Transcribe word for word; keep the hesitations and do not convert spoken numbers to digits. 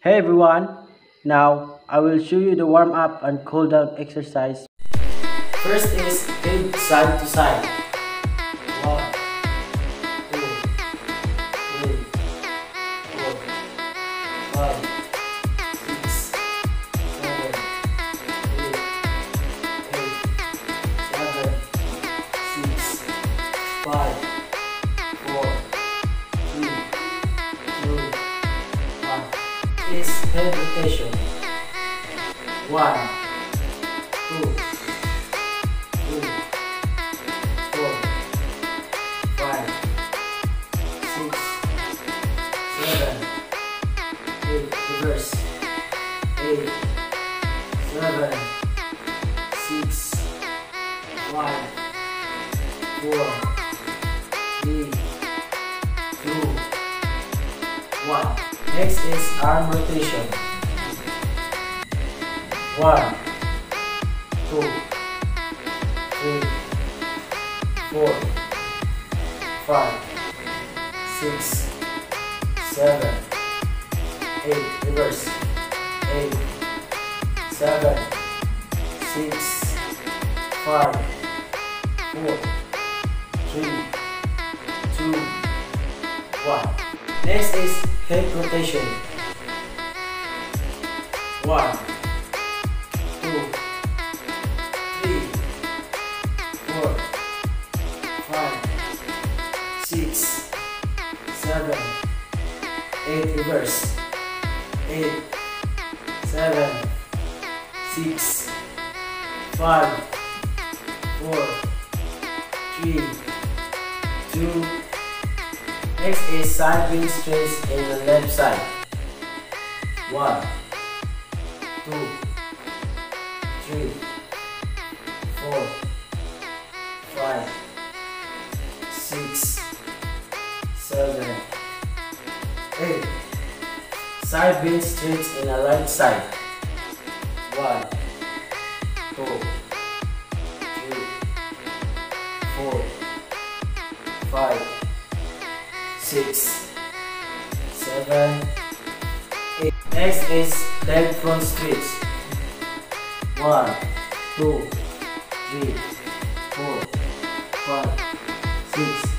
Hey everyone, now I will show you the warm up and cool down exercise. First is hip side to side. One, two, three, four, five, six, seven, eight, eight, seven, six, five, four, three, two, one. Is head rotation. One, two, three, four, five, six, seven, eight, reverse, eight, seven, six, five, four, three, two, one. Next is arm rotation. One, two, three, four, five, six, seven, eight, reverse, eight, seven, six, five, four, three, two, one. Next is hip rotation. One, two, three, four, five, six, seven, eight, reverse, eight, seven, six, five, four, three, two. Next is side wheel stretch in the left side. One, two, three, four, five, six, seven, eight. Side wheel stretch in the right side. One, two, three, four, five, six, seven, eight. Next is leg front stretch. One, two, three, four, five, six,